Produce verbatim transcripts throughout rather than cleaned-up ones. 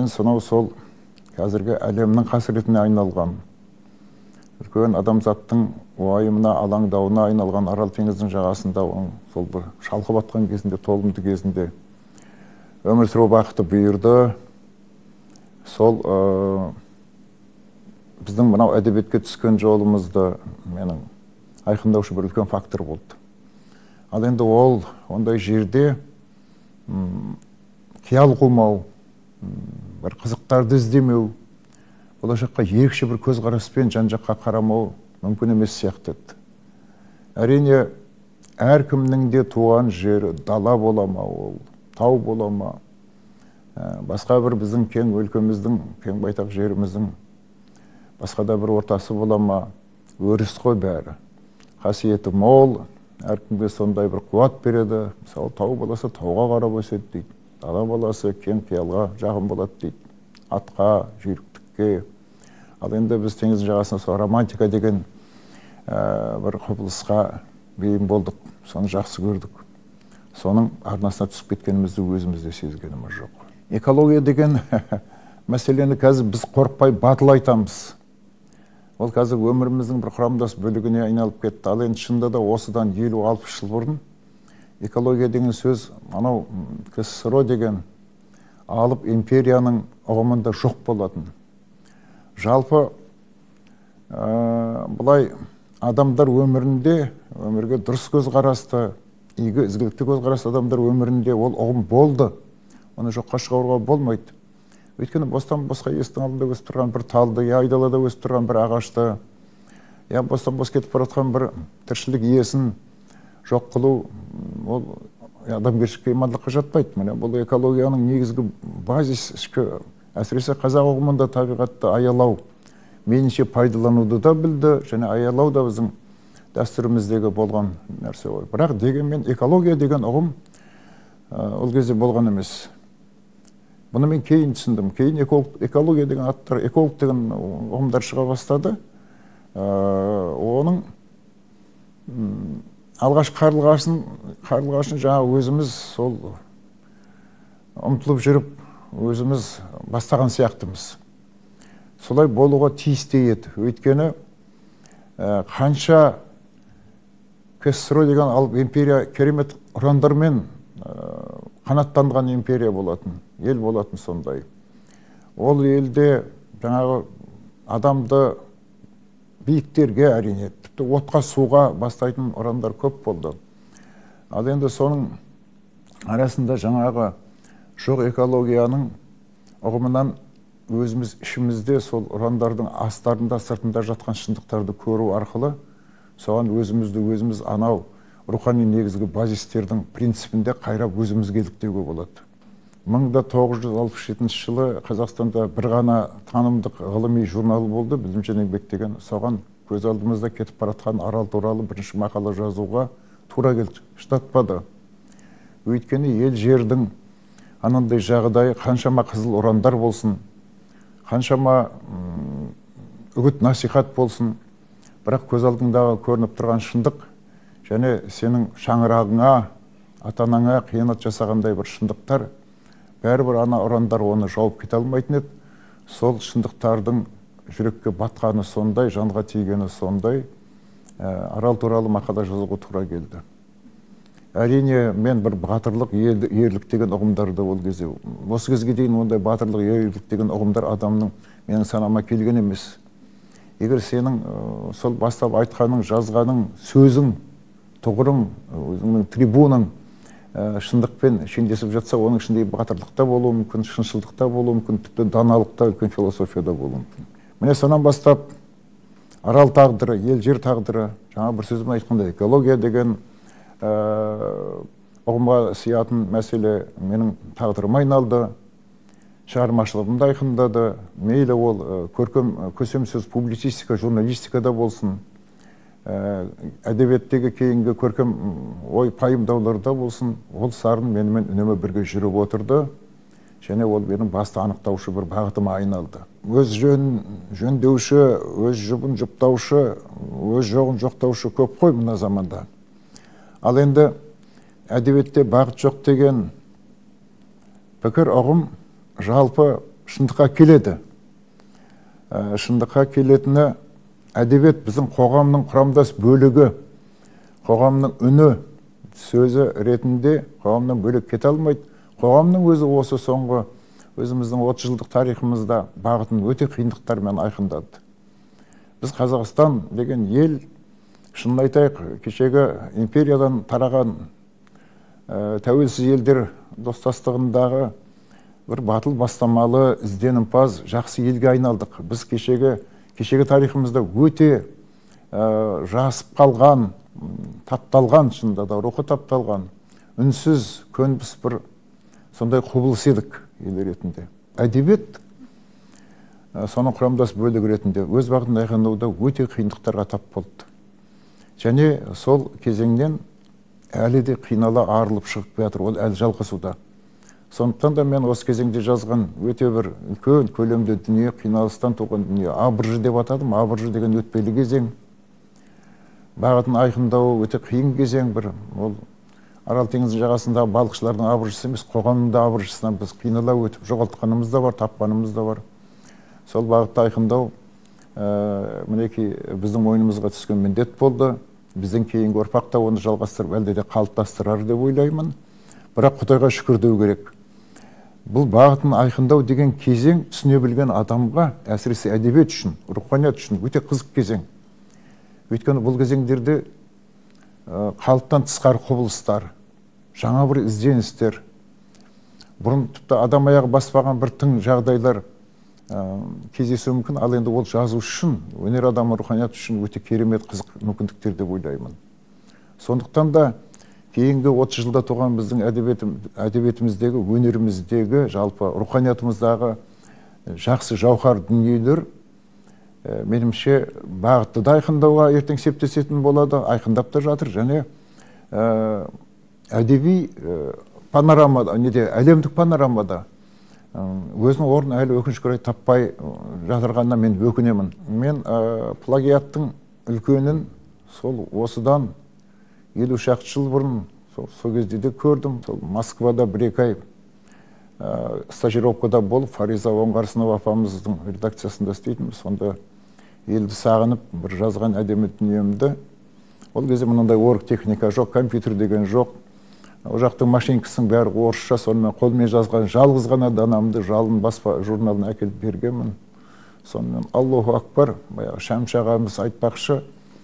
сонау сол қазіргі әлемнің қасіретіне айналған, үлкен адамзаттың уайымына, алаңдауына айналған Арал теңіздің жағасында, сол бір шалқып атқан кезінде, толымды кезінде өмір сүру бақыты бұйырды. Сол біздің мынау әдебиетке түскен жолымызды менің айқындаушы бір үлкен фактор болды. Ал енді ол ондай жерде қиял қылмау, бір қызықтарды іздемеу, болашаққа ерекше бір көзқараспен жан-жаққа қарамау мүмкін емес сияқты еді. Әрине, әркімнің де туған жері дала бола ма, ол тау бола ма, басқа бір біздің кең өлкеміздің, кең байтақ жеріміздің басқа да бір ортасы бола ма, өріс қой бәрі. Қасиеті мол, әркімге сондай бір қуат береді. Мысалы, тау боласа тауға қарап өседі дейді. Дала боласы кең қиялға жақын болады дейді. Атқа, жүйріктікке. Ал енді біз теңіз жағасына сол романтика деген бір құбылысқа бейім болдық. Соны жақсы көрдік. Соның арнасына түсіп кеткенімізді өзімізде сезгеніміз жоқ. Экология деген мәселені қазір біз қорықпай батыл айтамыз. Ол қазір өміріміздің бір құрамдас бөлігіне айналып кетті. Ал енді шынында да осыдан елу алпыс жыл бұрын экология деген сөз анау КСРО деген алып империяның ұғымында жоқ болатын. Жалпы бұлай адамдар өмірінде, өмірге дұрыс көзқарасты, игі ізгілікті көзқарасты адамдар өмірінде ол ұғым болды. Оны жоққа шығаруға болмайды. Өйткені бостан босқа естің алдында өсіп тұрған бір талды, я айдалада өсіп тұрған бір ағашты, я бостан бос кетіп бара жатқан бір тіршілік иесін жоқ қылу, ол адамгершілікке, имандылыққа жатпайды. Міне бұл экологияның негізгі базис, ішкі, әсіресе қазақ ұғымында табиғатты аялау, меніңше пайдалануды да білді, және аялау да біздің дәстүріміздегі болған нәрсе ғой. Бірақ дегенмен экология деген ұғым ол кезде болған емес. Бұны мен кейін түсіндім. Кейін экология деген аттар, эколог деген ұғымдар шыға бастады. Оның алғаш қарлығашын, қарлығашын жаңа өзіміз сол ұмтылып жүріп, өзіміз бастаған сияқтымыз. Солай болуға тиісті еді. Өйткені қанша КСРО деген алып империя керемет ұрандармен қанаттанған империя болатын, ел болатын сондай. Ол елде жаңағы адамды биіктерге әрине, тіпті отқа суға бастайтын ұрандар көп болды. Ал енді соның арасында жаңағы жоқ экологияның ұғымынан өзіміз ішімізде сол ұрандардың астарында, сыртында жатқан шындықтарды көру арқылы соған өзімізді өзіміз анау рухани негізгі базистердің принципінде қайрап өзімізге еліктеуге болады. мың тоғыз жүз алпыс жетінші жылы Қазақстанда бір ғана танымдық ғылыми журнал болды, білім және еңбек деген. Соған көз алдымызда кетіп бара жатқан Арал туралы бірінші мақала жазуға тура келді, шыдатпады. Өйткені ел жердің анандай жағдайы қаншама қызыл ұрандар болсын, қаншама үгіт насихат болсын, бірақ көз алдыңдағы көрініп тұрған шындық және сенің шаңырағыңа, ата-анаңа қиянат жасағандай бір шындықтар, бәрібір ана ұрандар оны жауып кете алмайтын еді. Сол шындықтардың жүрекке батқаны сондай, жанға тигені сондай, Арал туралы мақала жазуға тура келді. Әрине, мен бір батырлық, ерлік деген ұғымдарды ол кезде, осы кезге дейін ондай батырлық, ерлік деген ұғымдар адамның менің санама келген емес. Егер сенің сол бастап айтқаның, жазғаның, сөзің, тұғырың, өзіңнің трибуның шындықпен шендесіп жатса, оның ішінде батырлықта болуы мүмкін, шыншылдықта болуы мүмкін, тіпті даналықта, үлкен философияда болуы мүмкін. Міне сонан бастап Арал тағдыры, ел жер тағдыры, жаңа бір сөзім айтқандай, экология деген ұғымға сиятын мәселе менің тағдырыма айналды, шығармашылығымды айқындады. Мейлі ол көркем, көсем сөз, публицистика, журналистикада болсын, әдебиеттегі кейінгі көркем ой пайымдауларда болсын, ол сарын менімен үнемі бірге жүріп отырды, және ол менің басты анықтаушы бір бағытыма айналды. Өз жөн жөндеуші, өз жұбын жұптаушы, өз жоғын жоқтаушы көп қой мына заманда. Ал енді әдебиетте бағыт жоқ деген пікір ұғым жалпы шындыққа келеді. Шындыққа келетіні әдебиет біздің қоғамның құрамдас бөлігі, қоғамның үні, сөзі ретінде қоғамнан бөлек кете алмайды. Қоғамның өзі осы соңғы өзіміздің отыз жылдық тарихымызда бағытын өте қиындықтармен айқындады. Біз Қазақстан деген ел, шынын айтайық, кешегі империядан тараған тәуелсіз елдер достастығындағы бір батыл бастамалы, ізденімпаз, жақсы елге айналдық. Біз кешегі кешегі тарихымызда өте жасып қалған, тапталған, шынында да рухы тапталған, үнсіз, көнбіс бір сондай құбылыс едік ел ретінде. Әдебиет соның құрамдас бөлігі ретінде өз бағытын айқындауда өте қиындықтарға тап болды. Және сол кезеңнен әлі де қинала арылып шығып жатыр, ол әлі жалғасуда. Сондықтан да мен осы кезеңде жазған өте бір үлкен көлемді дүние, қиналыстан туған дүние, абыржы деп атадым. Абыржы деген өтпелі кезең, бағытын айқындауы өте қиын кезең бір. Ол Арал теңізі жағасындағы балықшылардың абыржысы емес, қоғамның да абыржысынан біз қинала өтіп, жоғалтқанымыз да бар, тапқанымыз да бар. Сол бағытты айқындау мінекей біздің мойнымызға түскен міндет болды. Біздің кейінгі ұрпақ та оны жалғастырып, әлде де қалыптастырар деп ойлаймын. Бірақ Құдайға шүкір деу керек. Бұл бағытын айқындау деген кезең түсіне білген адамға, әсіресе әдебиет үшін, руханият үшін өте қызық кезең. Өйткені бұл кезеңдерде қалыптан тысқары құбылыстар, жаңа бір ізденістер, бұрын тіпті адам аяғы баспаған бір тың жағдайлар кездесуі мүмкін, ал енді ол жазу үшін, өнер адамы руханият үшін өте керемет қызық мүмкіндіктер деп ойлаймын. Сондықтан да кейінгі отыз жылда туған біздің әдебиетіміздегі, өнеріміздегі, жалпы руханиятымыздағы жақсы жауһар дүниелер менімше бағытты да айқындауға ертең септесетін болады, айқындап та жатыр. Және әдеби панорамада, неде әлемдік панорамада өзінің орнын әлі өкінішке орай таппай жатырғанына мен өкінемін. Мен плагиаттың үлкенін сол осыдан елу шақты жыл бұрын сол кезде де көрдім. Сол Москвада бір-екі ай стажировкада болып, Фариза Оңғарсынова апамыздың редакциясында істейтін. Сонда елді сағынып бір жазған әдемі дүниемді. Ол кезде мынандай орг техника жоқ, компьютер деген жоқ. Ол жақтың машинкасының бәрі орысша, сонымен қолмен жазған жалғыз ғана данамды жалын баспа журналына әкеліп бергенмін. Сонымен Аллаху акбар, баяғы Шәмші ағамыз айтпақшы,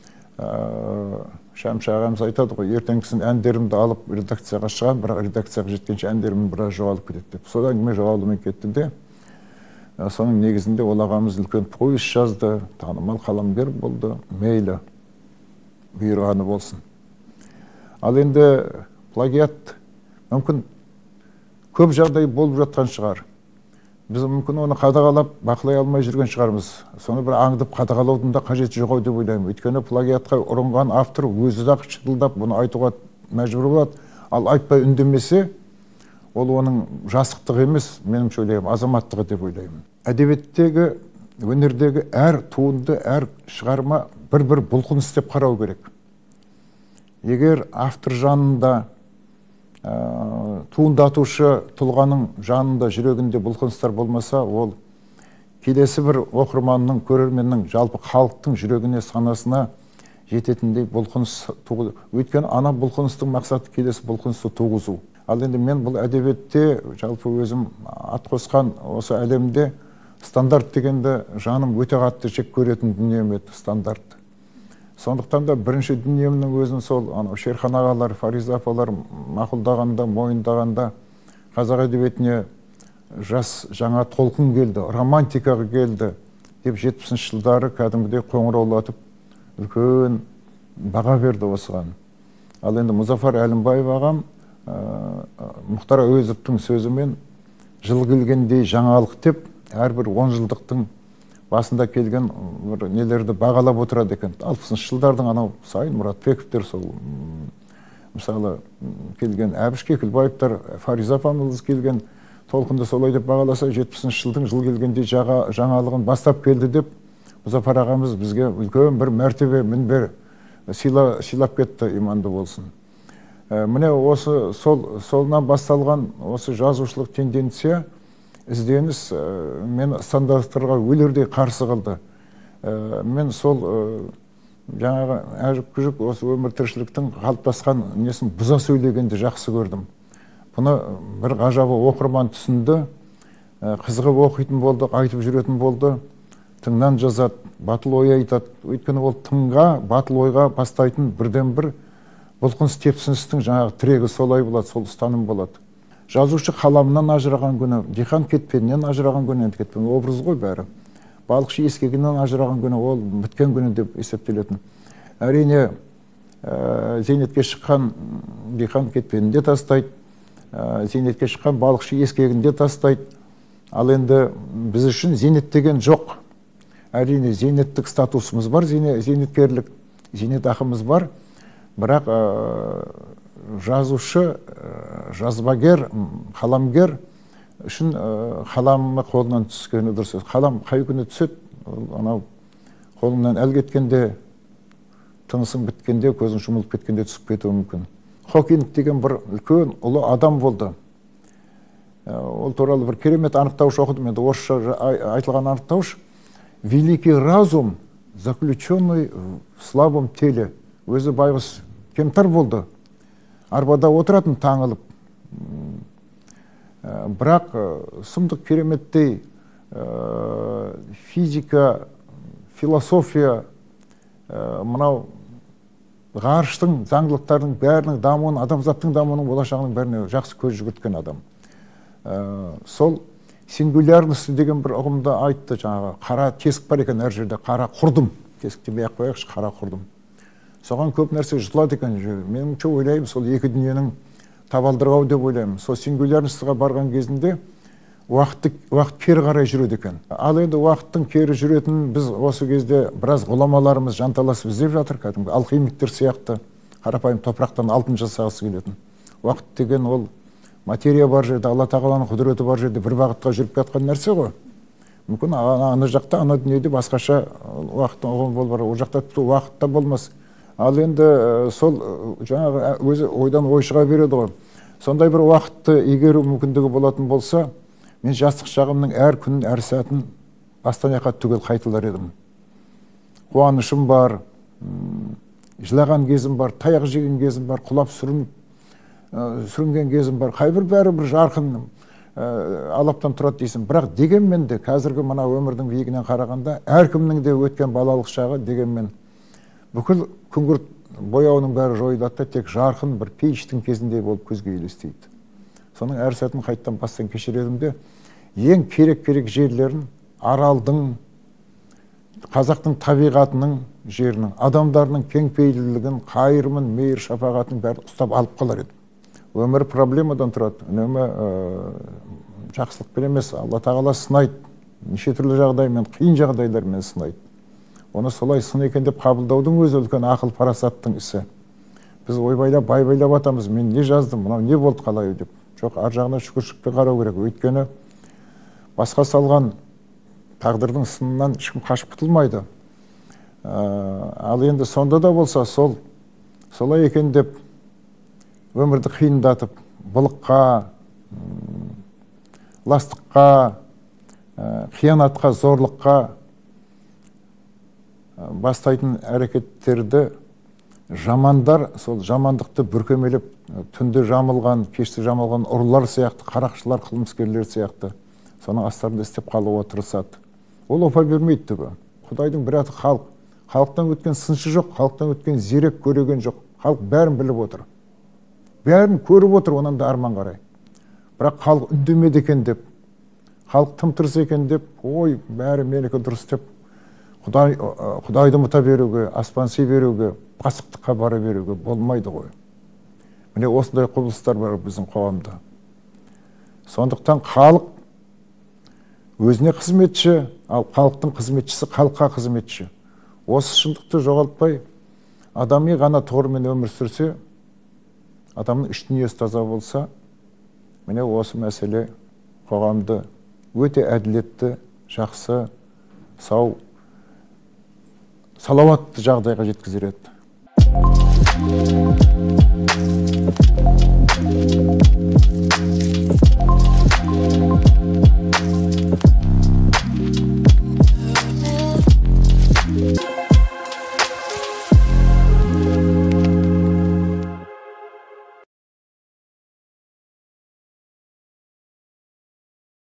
Шәмші ағамыз айтады ғой, ертеңгісін әндерімді алып редакцияға шығам, бірақ редакцияға жеткенше әндерім біраз жоғалып кетеді деп. Содан кеме жоғалумен кетті де, соның негізінде ол ағамыз үлкен повесть жазды, танымал қаламгер болды, мейлі, бұйырғаны болсын. Ал енді плагиат мүмкін көп жағдай болып жатқан шығар. Біз мүмкін оны қадағалап, бақылай алмай жүрген шығармыз. Соны бір аңдып қадағалаудың да қажеті жоқ деп ойлаймын. Өйткені плагиатқа ұрынған автор өзі ақ шықылдап бұны айтуға мәжбүр болады. Ал айтпай үндемесе, ол оның жасықтығы емес, меніңше ойлаймын, азаматтығы деп ойлаймын. Әдебиеттегі, өнердегі әр туынды, әр шығарма бір-бір бұлқыныс деп қарау керек. Егер автор жанында, туындатушы тұлғаның жанында, жүрегінде бұлқыныстар болмаса, ол келесі бір оқырманның, көрерменнің, жалпы халықтың жүрегіне, санасына жететіндей бұлқыныс туғызу. Өйткені ана бұлқыныстың мақсаты келесі бұлқынысты туғызу. Ал енді мен бұл әдебиетте, жалпы өзім ат қосқан осы әлемде стандарт дегенді жаным өте қатты жек көретін дүнием еді, стандарт. Сондықтан да бірінші дүниемнің өзін сол Шерхан ағалар, Фариза апалар мақұлдағанда, мойындағанда қазақ әдебиетіне жас жаңа толқын келді, романтикаға келді деп жетпісінші жылдары кәдімгідей қоңыраулатып үлкен баға берді осыған. Ал енді Мұзафар Әлімбаев ағам Мұхтар Әуезовтың сөзімен жыл келгендей жаңалық деп әрбір он жылдықтың басында келген нелерді бағалап отырады екен. алпысыншы жылдардың анау Сайын Мұратбековтер, сол мысалы келген Әбіш Кекілбаевтар, Фариза апамыз келген толқынды солай деп бағаласа, жетпісінші жылдың жыл келгенде жаңалығын бастап келді деп Мұзафар ағамыз бізге үлкен бір мәртебе, мінбер сыйлап кетті, иманды болсын. Міне осы солынан басталған осы жазушылық тенденция ізденіс мен стандарттарға өлердей қарсы қылды. Мен сол жаңағы әжік күжік осы өмір тіршіліктің қалыптасқан несін бұза сөйлегенді жақсы көрдім. Бұны бір ғажабы оқырман түсінді, қызығып оқитын болды, айтып жүретін болды, тыңнан жазады, батыл ой айтады. Өйткені ол тыңға, батыл ойға бастайтын бірден бір бұлқыныс тепсіністің жаңағы тірегі солай болады, сол ұстаным болады. Жазушы қаламынан ажыраған күні, диқан кетпенінен ажыраған күні, кетпен образ ғой бәрі. Балықшы ескегінен ажыраған күні, ол біткен күні деп есептелетін. Әрине, зейнетке шыққан диқан кетпенінде тастайды, зейнетке шыққан балықшы ескегінде тастайды. Ал енді біз үшін зейнет деген жоқ. Әрине, зейнеттік статусымыз бар, зейнеткерлік, зейнет ақымыз бар. Бірақ жазушы, жазбагер, қаламгер үшін қаламы қолынан түскені дұрыс. Қалам қай күні түседі, анау қолыңнан әл кеткенде, тынысың біткенде, көзің жұмылып кеткенде түсіп кетуі мүмкін. Хокинг деген бір үлкен ұлы адам болды. Ол туралы бір керемет анықтауыш оқыдым, енді орысша айтылған анықтауыш. Великий разум, заключенный в слабом теле. Өзі байғұс кемтар болды. Арбада отыратын таңылып. Бірақ сұмдық кереметтей физика, философия, мынау ғарыштың заңдылықтардың бәрінің дамуын, адамзаттың дамуының болашағының бәріне жақсы көз жүгірткен адам. Сол сингулярность деген бір ұғымды айтты жаңағы. Қара тесік бар екен әр жерде, қара құрдым. Тесік демей ақ қояйықшы, қара құрдым. Соған көп нәрсе жұтылады екен. Меніңше ойлаймын, сол екі дүниенің табалдырғауы деп ойлаймын. Сол сингулярностьға барған кезінде уақыт кері қарай жүреді екен. Ал енді уақыттың кері жүретін біз осы кезде біраз ғұламаларымыз жанталасып іздеп жатыр, кәдімгі алхимиктер сияқты қарапайым топырақтан алтын жасағысы келетін. Уақыт деген ол материя бар жерде, Алла тағаланың құдіреті бар жерде бір бағытқа жүріп жатқан нәрсе ғой. Мүмкін ана жақта, ана дүниеде басқаша уақыттың ұғымы болып бар. Ол жақта уақытта болмас. Ал енді сол жаңағы өзі ойдан ой шыға береді ғой. Сондай бір уақытты игеру мүмкіндігі болатын болса, мен жастық шағымның әр күнін, әр сәтін бастан аяққа түгел қайталар едім. Қуанышым бар, жылаған кезім бар, таяқ жеген кезім бар, құлап сүрінген кезім бар. Қайбір бәрі бір жарқын алаптан тұрады дейсің. Бірақ дегенмен де қазіргі мына өмірдің биігінен қарағанда әркімнің де өткен балалық шағы дегенмен бүкіл күңгірт бояуының бәрі жойылады, тек жарқын бір пейіштің кезінде болып көзге елестейді. Соның әр сәтін қайттан бастан кешіредім де, ең керек-керек жерлерін аралдың, қазақтың табиғатының жерінің, адамдарының кеңпейілділігін, қайырымын, мейір шапағатын бәрі ұстап алып қалар едім. Өмір проблемадан тұрады, үнемі жақсылықпен емес, Алла тағала сынайды, неше түрлі жағдаймен, қиын жағдайлармен сынайды. Оны солай сын екен деп қабылдаудың өзі үлкен ақыл парасаттың ісі. Біз ойбайлап, байбайлап атамыз, мен не жаздым, мынау не болды қалай деп. Жоқ, ар жағына шүкіршілікпен қарау керек. Өйткені басқа салған тағдырдың сынынан ешкім қашып құтылмайды. Ал енді сонда да болса, сол солай екен деп өмірді қиындатып, былыққа, ластыққа, қиянатқа, зорлыққа бастайтын әрекеттерді жамандар, сол жамандықты бүркемелеп, түнде жамылған, кеште жамылған ұрылар сияқты, қарақшылар, қылмыскерлер сияқты соның астарында істеп қалуға тырысады. Ол опа бермейді түбі. Құдайдың бір аты халық. Халықтан өткен сыншы жоқ, халықтан өткен зерек көреген жоқ. Халық бәрін біліп отыр. Бәрін көріп отыр, онан да арман қарай. Бірақ халық үндемеді екен деп, халық тым тырыс екен деп, ой, бәрі менікі дұрыс деп, Құдай, Құдайды ұмыта беруге, аспанси беруге, пасықтыққа бара беруге болмайды ғой. Міне осындай құбылыстар бар біздің қоғамда. Сондықтан халық өзіне қызметші, ал халықтың қызметшісі халыққа қызметші. Осы шындықты жоғалтпай, адами ғана тұғырмен өмір сүрсе, адамның іш дүниесі таза болса, міне осы мәселе қоғамды өте әділетті, жақсы, сау, салауатты жағдайға жеткізер еді.